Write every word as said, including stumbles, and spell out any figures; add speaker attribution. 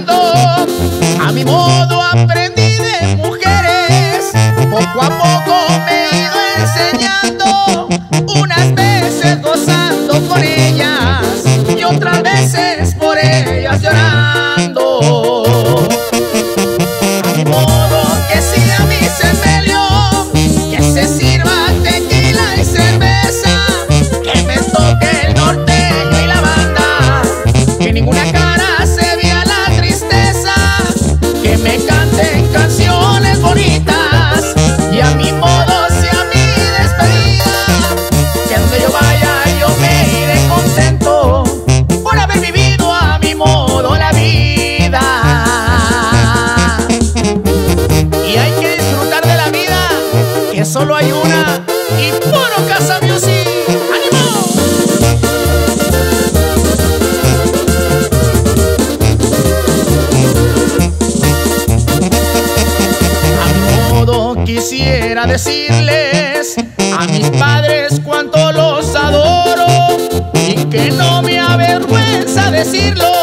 Speaker 1: soñando. A mi modo aprendí de mujeres, poco a poco me he ido enseñando. Unas veces gozando con ellas y otras veces por ellas llorando. A mi modo que siga mi sepelio, que se sirva tequila y cerveza, que me toque el norteño y la banda, que ninguna cara se vea la tristeza, que me canten canciones bonitas y a mi modo sea mi despedida, que donde yo vaya yo me iré contento por haber vivido a mi modo la vida. Y hay que disfrutar de la vida, que solo hay una, y puro Casa Music. ¡Ánimo! A mi modo quisiera decirles a mis padres cuánto los adoro y que no me avergüenza decirlo.